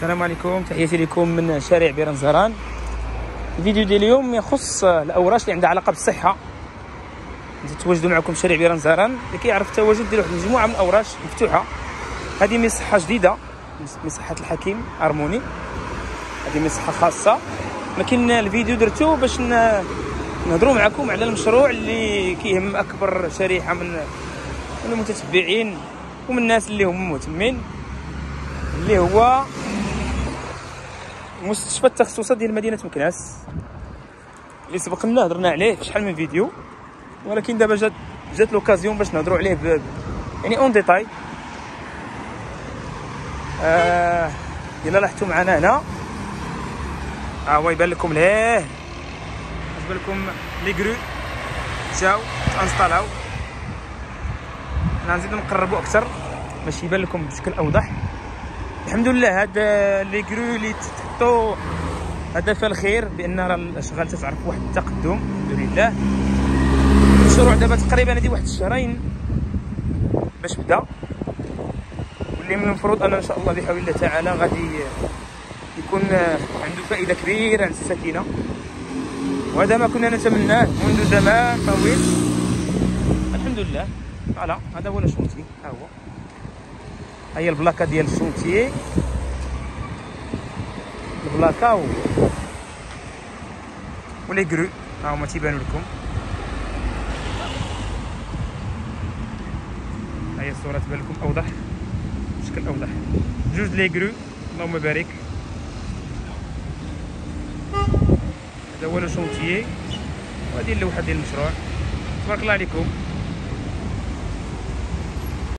السلام عليكم، تحياتي لكم من شارع بيران زهران. الفيديو ديال اليوم يخص الاوراش اللي عندها علاقه بالصحه. نتواجدوا معكم شارع بيران زهران اللي كيعرف التواجد ديال واحد المجموعه من الاوراش مفتوحه. هذه مصحه جديده، مصحه الحكيم هارموني. هذه مصحه خاصه، لكن الفيديو درتو باش نهضروا معكم على المشروع اللي كيهم اكبر شريحه من المتتبعين ومن الناس اللي هم مهتمين، اللي هو مستشفى التخصصات ديال مدينه مكناس، اللي سبق لنا هضرنا عليه في شحال من فيديو، ولكن دابا جات لوكازيون باش نهضروا عليه يعني اون ديتاي. الا لاحظتوا معنا هنا هو يبان لكم ليه، يبان لكم لي كرو جاو انستالاو. انا نزيد نقربوا اكثر باش يبان لكم بشكل اوضح. الحمد لله هاد لي كرو اللي تحطوا هذا فيه الخير، بان راه الاشغال تتعرف واحد التقدم الحمد لله. المشروع دابا تقريبا هادي واحد الشهرين باش بدا، واللي من المفروض ان شاء الله بحول الله تعالى غادي يكون عنده فائده كبيره عند الساكنه، وهذا ما كنا نتمناه منذ زمان طويل. الحمد لله. فوالا هذا هو الشونتي، ها هو، هي البلاكه ديال الشونتي، البلاكه ولي كرو ها هما تيبانوا لكم. هي الصوره تبان لكم اوضح بشكل اوضح. جوج لي كرو اللهم بارك. هذا هو الشونتي، وهذه اللوحه ديال المشروع. تبارك الله عليكم.